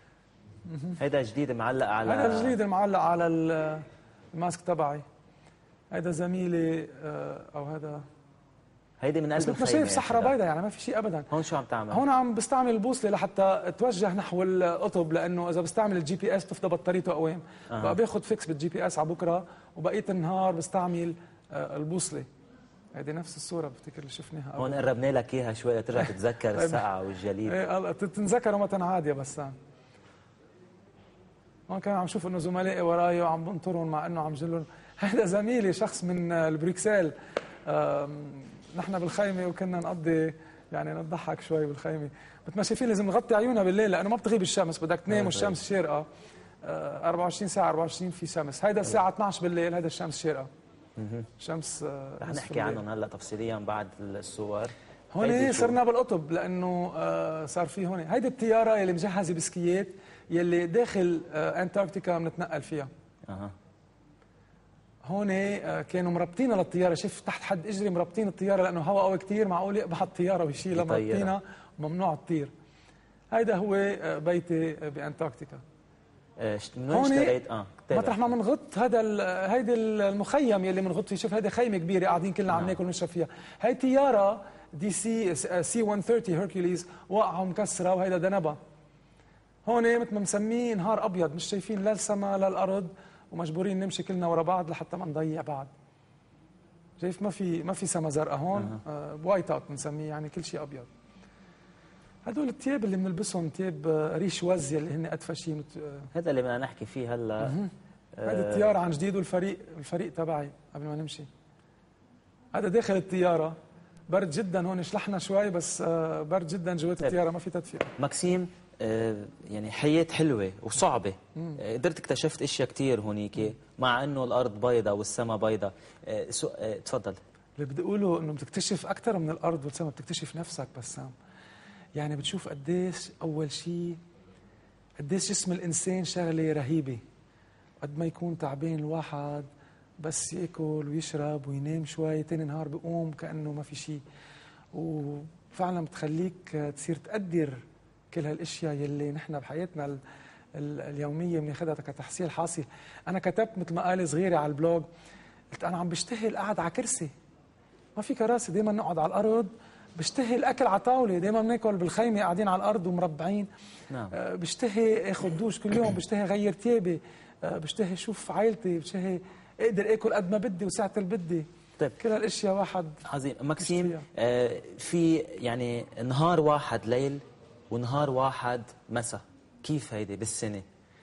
هيدا جديد معلق على هذا جديد معلق على الماسك تبعي. هيدا زميلي او هذا هيدي من قلب الخيمه. بس شايف صحراء بيضاء، يعني ما في شيء ابدا. هون شو عم تعمل؟ هون عم بستعمل البوصله لحتى اتوجه نحو القطب، لانه اذا بستعمل الجي بي اس بتفضى بطاريته قوام. أه. بقى باخذ فيكس بالجي بي اس على بكره، وبقيه النهار بستعمل البوصله. هيدي نفس الصوره بفتكر اللي شفناها هون قربنا لك اياها شوي ترجع تتذكر السقعه والجليد. ايه تتذكر ومتى عاديه. بس هون كمان عم شوف انه زملائي وراي وعم بنطرهم مع انه عم جلهم. هذا زميلي شخص من البريكسل، نحن بالخيمه وكنا نقضي يعني نضحك شوي بالخيمه. مثل ما شايفين لازم نغطي عيوننا بالليل لانه ما بتغيب الشمس، بدك تنام والشمس شارقه أربعة وعشرين ساعه أربعة وعشرين في شمس. هيدا الساعه اثنعش بالليل، هيدا الشمس شارقه. شمس رح نحكي عنهم هلا تفصيليا بعد الصور. هون صرنا بالقطب لانه آه صار في هون هيدي الطياره يلي مجهزه بسكيات يلي داخل آه انتاركتيكا بنتنقل فيها. اها هون آه كانوا مربطينها للطياره، شوف تحت حد اجري مربطين الطياره لانه هواء قوي كثير، معقول يقبح الطياره ويشيلها، مربطينها ممنوع تطير. هيدا هو آه بيتي بانتاركتيكا. آه من وين اشتريت؟ اه مطرح ما بنغط هذا هيدي المخيم يلي بنغط فيه، شوف هيدي خيمه كبيره قاعدين كلنا عم ناكل ونشرب فيها. هي طياره دي سي سي مية وثلاثين هيركوليز واقعه ومكسره وهيدا دنبها. هون مثل ما مسميه نهار ابيض، مش شايفين لا السماء لا الارض ومجبورين نمشي كلنا ورا بعض لحتى ما نضيع بعض. شايف ما في ما في سما زرقاء هون، آه وايت اوت بنسميه، يعني كل شيء ابيض. هدول الثياب اللي بنلبسهم ثياب ريش وز اللي هن ادفى شيء. هذا اللي بدنا نحكي فيه هلا. هذه الطياره عن جديد، والفريق الفريق تبعي قبل ما نمشي. هذا داخل الطياره برد جدا، هون شلحنا شوي بس برد جدا جوات الطياره، ما في تدفئه. ماكسيم، يعني حياة حلوة وصعبة. قدرت اكتشفت اشياء كثير هونيك مع انه الارض بيضاء والسماء بيضاء. تفضل. اللي بدي اقوله انه بتكتشف اكثر من الارض والسماء، بتكتشف نفسك بسام. يعني بتشوف قديش اول شيء قديش جسم الانسان شغله رهيبه. قد ما يكون تعبان الواحد بس ياكل ويشرب وينام شوي، تاني نهار بيقوم كانه ما في شيء. وفعلا بتخليك تصير تقدر كل هالاشياء يلي نحن بحياتنا اليوميه بناخذها كتحصيل حاصل. انا كتبت مثل ما قال صغيره على البلوج، قلت انا عم بشتغل قاعد على كرسي، ما في كراسي، دائما نقعد على الارض. بشتهي الاكل على طاوله، دائما بناكل بالخيمه قاعدين على الارض ومربعين. نعم. أه بشتهي اخذ دوش كل يوم، بشتهي غير ثيابي، أه بشتهي اشوف عائلتي، بشتهي اقدر اكل قد ما بدي وساعه اللي بدي. طيب كل هالاشياء واحد عظيم. ماكسيم، آه في يعني نهار واحد ليل ونهار واحد مساء، كيف هيدي بالسنه؟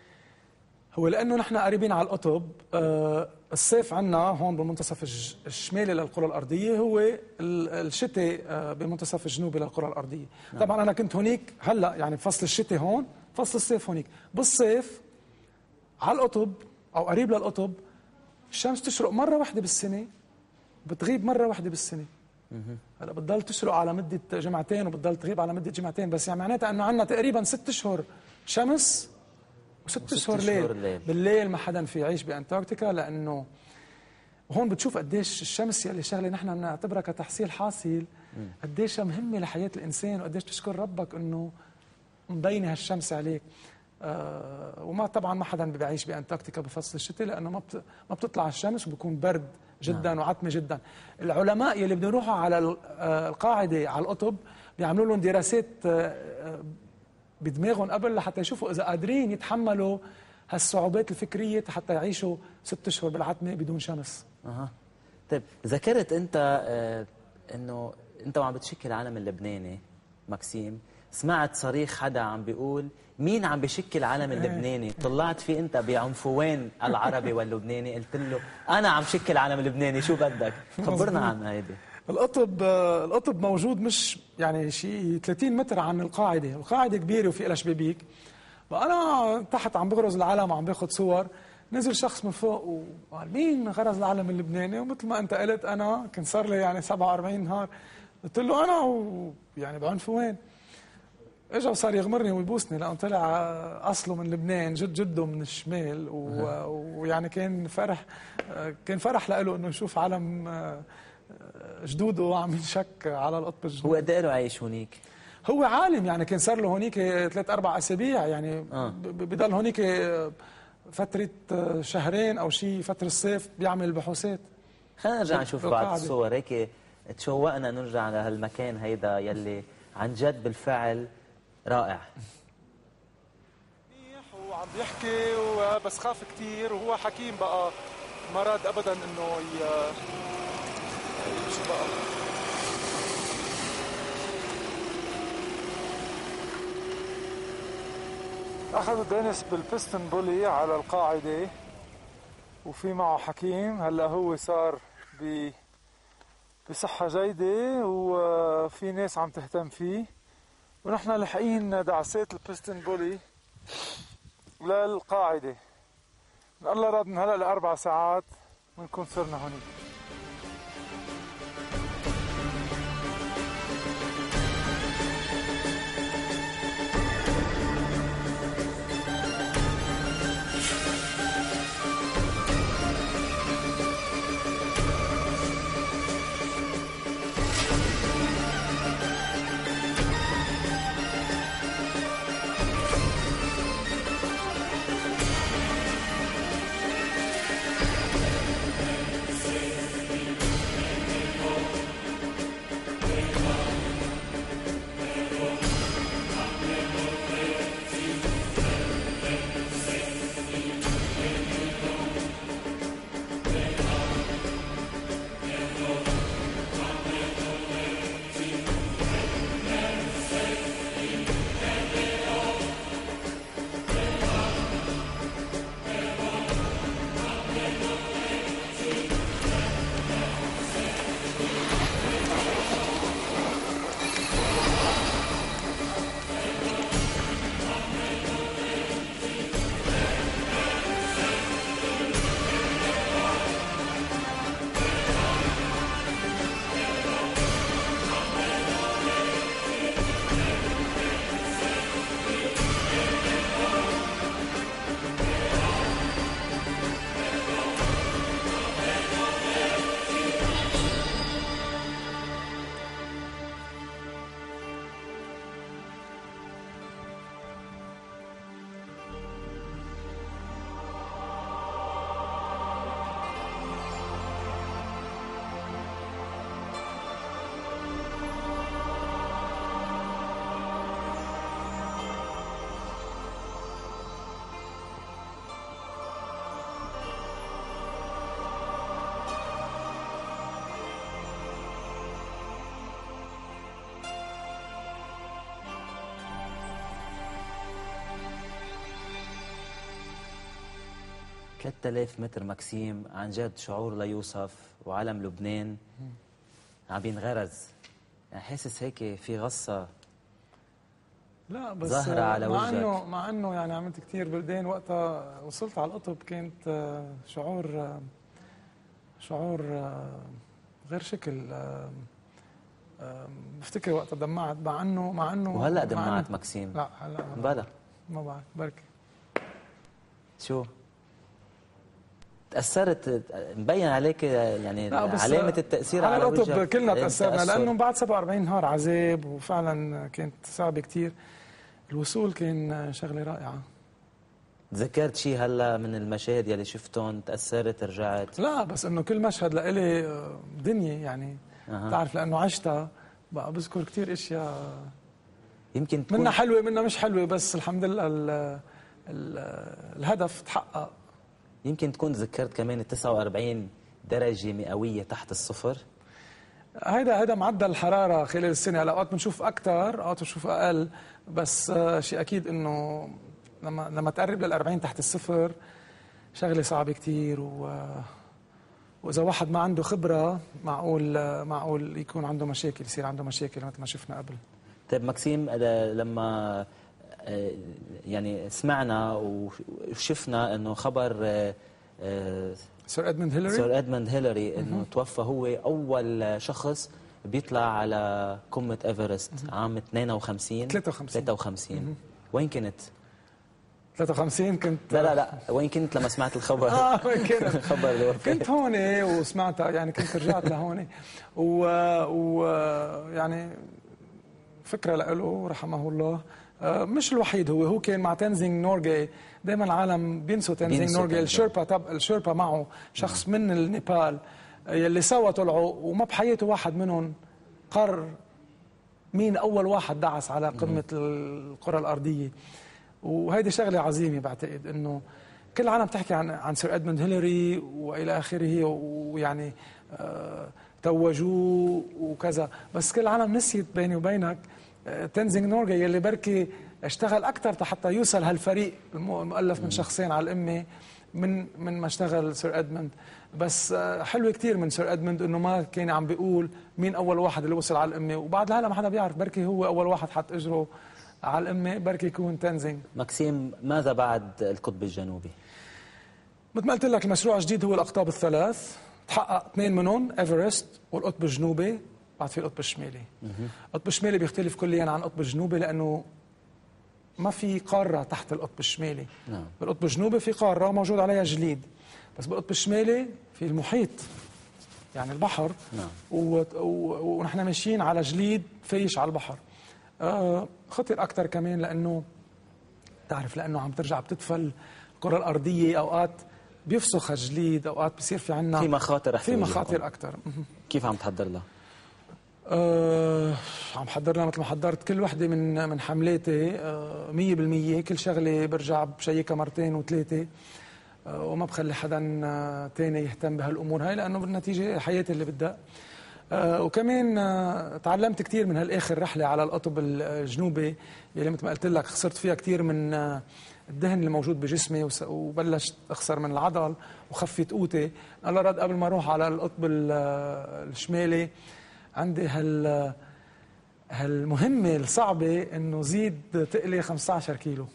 هو لانه نحن قريبين على القطب، آه الصيف عندنا هون بالمنتصف الشمالي للكره الارضيه، هو الشتاء آه بالمنتصف الجنوبي للكره الارضيه. نعم. طبعا انا كنت هونيك هلا يعني بفصل الشتاء هون، فصل الصيف هونيك. بالصيف على القطب او قريب للقطب الشمس تشرق مره واحده بالسنه، بتغيب مره واحده بالسنه. هلا بتضل تشرق على مده جمعتين وبتضل تغيب على مده جمعتين، بس يعني معناتها انه عندنا تقريبا ست اشهر شمس وست اشهر ليل. ليل بالليل ما حدا في يعيش بانتاركتيكا، لانه هون بتشوف قديش الشمس يلي شغله نحن بنعتبرها كتحصيل حاصل قديش مهمه لحياه الانسان، وقديش تشكر ربك انه مبينه هالشمس عليك. آه وما طبعا ما حدا بيعيش بانتاركتيكا بفصل الشتاء لانه ما ما بتطلع الشمس وبكون برد جدا. نعم. وعتمه جدا. العلماء يلي بدهم يروحوا على القاعده على القطب بيعملوا لهم دراسات بدماغهم قبل لحتى يشوفوا اذا قادرين يتحملوا هالصعوبات الفكريه حتى يعيشوا ست اشهر بالعتمه بدون شمس. اها طيب ذكرت انت آه انه انت وعم بتشكل العالم اللبناني ماكسيم، سمعت صريخ حدا عم بيقول مين عم بشكل العالم اللبناني؟ طلعت في انت بعنفوان العربي واللبناني، قلت له انا عم شكل العالم اللبناني، شو بدك؟ خبرنا عن هيدي. القطب القطب موجود مش يعني شيء ثلاثين متر عن القاعده، القاعده كبيره وفي لها شبابيك. فانا تحت عم بغرز العالم وعم باخذ صور، نزل شخص من فوق وقال مين غرز العالم اللبناني؟ ومثل ما انت قلت انا كان صار لي يعني سبعة وأربعين نهار، قلت له انا ويعني بعنفوان. اجا وصار يغمرني ويبوسني لانه طلع اصله من لبنان، جد جده من الشمال، ويعني كان فرح كان فرح له انه يشوف عالم جدوده عم ينشك على القطب الجنوبي. هو قد ايه له عايش هونيك؟ هو عالم يعني كان صار له هونيك ثلاث اربع اسابيع يعني. آه. بضل هونيك فتره شهرين او شيء، فتره الصيف بيعمل بحوثات. خلينا نرجع نشوف بعض الصور هيك تشوقنا نرجع لهالمكان هيدا يلي عن جد بالفعل رائع. وعم بيحكي وبس خاف كثير، وهو حكيم بقى ما راد ابدا انه يمشي بقى. اخذوا دينيس بالبستن بولي على القاعده وفي معه حكيم. هلا هو صار ب بصحه جيده وفي ناس عم تهتم فيه، ونحن لاحقين دعسات البستن بولي للقاعده. من الله راد من هلا لاربع ساعات بنكون صرنا هونيك. ثلاثة آلاف متر مكسيم، عن جد شعور لا يوصف، وعلم لبنان عم بينغرز. يعني حاسس هيك في غصة لا بس ظاهرة على مع وجهك. انه مع انه يعني عملت كثير بلدان. وقتها وصلت على القطب كانت شعور شعور غير شكل. بفتكر وقتها دمعت، مع انه مع انه وهلا دمعت مكسيم؟ لا هلا بلا ما بعرف بركي. شو تأثرت؟ مبين عليك يعني علامة التأثير على, على وجهك. القطب كلنا تأثرنا، لأنه بعد سبعة وأربعين نهار عذاب، وفعلا كانت صعبة كتير. الوصول كان شغلة رائعة. تذكرت شيء هلا من المشاهد يلي شفتهم تأثرت رجعت؟ لا بس انه كل مشهد لإلي دنيا يعني. أه. تعرف لأنه عشتها بقى بذكر كتير اشياء يمكن تكون منها حلوة منها مش حلوة، بس الحمد لله ال ال الهدف تحقق. يمكن تكون ذكرت كمان ال تسعة وأربعين درجة مئوية تحت الصفر. هيدا هيدا معدل الحرارة خلال السنة. هلا اوقات بنشوف أكثر، اوقات بنشوف أقل، بس شيء أكيد إنه لما لما تقرب لل أربعين تحت الصفر شغلة صعبة كتير. و وإذا واحد ما عنده خبرة معقول معقول يكون عنده مشاكل، يصير عنده مشاكل مثل ما شفنا قبل. طيب مكسيم، لما يعني سمعنا وشفنا انه خبر سير ادموند هيلاري سير ادموند هيلاري انه توفى، هو اول شخص بيطلع على قمة ايفرست عام اثنين وخمسين ثلاثة وخمسين. وين كنت؟ ثلاثة وخمسين كنت. لا لا لا وين كنت لما سمعت الخبر؟ اه وين كنت؟ الخبر الوفاة. كنت هون وسمعتها، يعني كنت رجعت لهون و... و يعني فكرة له رحمه الله. مش الوحيد، هو هو كان مع تنزينغ نورغي. دائما العالم بينسوا تنزينغ نورغي. الشيربا تب الشيربا معه شخص من النيبال يلي سوا طلعوا، وما بحياته واحد منهم قرر مين اول واحد دعس على قمة الكرة الارضية. وهيدي شغلة عظيمة بعتقد، انه كل العالم تحكي عن عن سير ادموند هيلاري والى اخره، ويعني آه توجوه وكذا، بس كل العالم نسيت بيني وبينك تنزينغ نورغي يلي بركي اشتغل اكثر حتى يوصل هالفريق المؤلف من شخصين على الامه من من ما اشتغل سير ادموند. بس حلو كثير من سير ادموند انه ما كان عم بيقول مين اول واحد اللي وصل على الامه، وبعد هلا ما حدا بيعرف، بركي هو اول واحد حط اجره على الامه، بركي يكون تنزينغ. مكسيم، ماذا بعد القطب الجنوبي؟ مثل ما قلت لك المشروع الجديد هو الاقطاب الثلاث، تحقق اثنين منهم، ايفرست والقطب الجنوبي، بعد في القطب الشمالي. القطب الشمالي بيختلف كليا عن القطب الجنوبي، لانه ما في قاره تحت القطب الشمالي. نعم. بالقطب الجنوبي في قاره موجود عليها جليد، بس بالقطب الشمالي في المحيط، يعني البحر. نعم. ونحن ماشيين على جليد فايش على البحر. آه خطر اكثر كمان، لانه تعرف لانه عم ترجع بتدفل الكره الارضيه، اوقات بيفسخ الجليد، اوقات بصير في عنا في مخاطر في مخاطر اكثر. كيف عم تحضر لها؟ أه عم حضر لها مثل ما حضرت كل وحده من من حملاتي. أه مية بالمية كل شغله برجع بشيكها مرتين وثلاثه. أه وما بخلي حدا تاني يهتم بهالامور هاي، لانه بالنتيجه حياتي اللي بدها. أه وكمان أه تعلمت كثير من هالاخر رحله على القطب الجنوبي، يلي مثل ما قلت لك خسرت فيها كثير من أه الدهن اللي موجود بجسمي، وبلشت اخسر من العضل وخفت قوتي. الله رد قبل ما اروح على القطب الشمالي عندي هال هالمهمه الصعبه انه زيد تقلي خمسة عشر كيلو.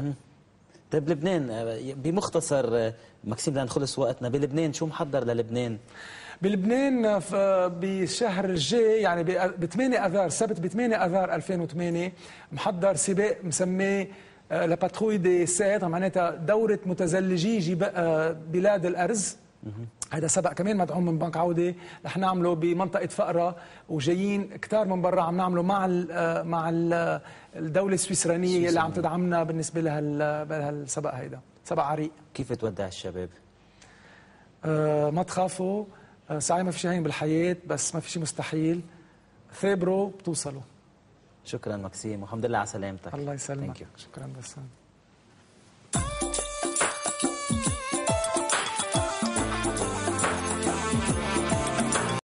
طيب لبنان بمختصر مكسيم، بدنا نخلص وقتنا. بلبنان شو محضر للبنان؟ بلبنان بشهر الجاي، يعني ب ثمانية اذار، سبت ب ثمانية اذار ألفين وثمانية، محضر سباق مسميه لا باتروي دي سيت، معناتها دورة متزلجي بلاد الأرز. هذا سبق كمان مدعوم من بنك عودة، رح نعمله بمنطقة فقرة، وجايين كتار من برا عم نعمله مع ال مع ال الدولة السويسرانية اللي عم تدعمنا بالنسبة لهالسبق. هيدا سبق عريق. كيف تودع الشباب؟ آه ما تخافوا، آه صحيح ما في شيء هين بالحياة، بس ما في شيء مستحيل. ثابروا بتوصلوا. شكرا مكسيم، والحمد لله على سلامتك. الله يسلمك. شكرا بس.